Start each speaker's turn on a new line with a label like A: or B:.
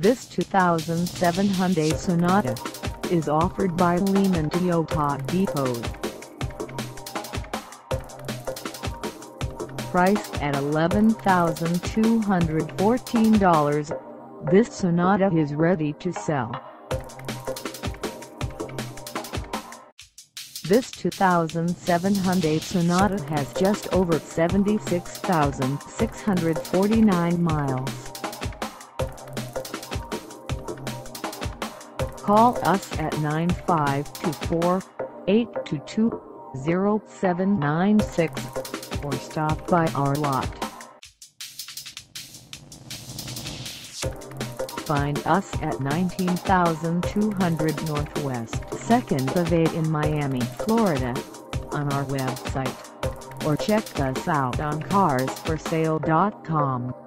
A: This 2007 Hyundai Sonata is offered by Lehman Toyota Depot. Priced at $11,214, this Sonata is ready to sell. This 2007 Hyundai Sonata has just over 76,649 miles. Call us at 954-822-0796 or stop by our lot. Find us at 19,200 Northwest 2nd Ave in Miami, Florida, on our website, or check us out on carsforsale.com.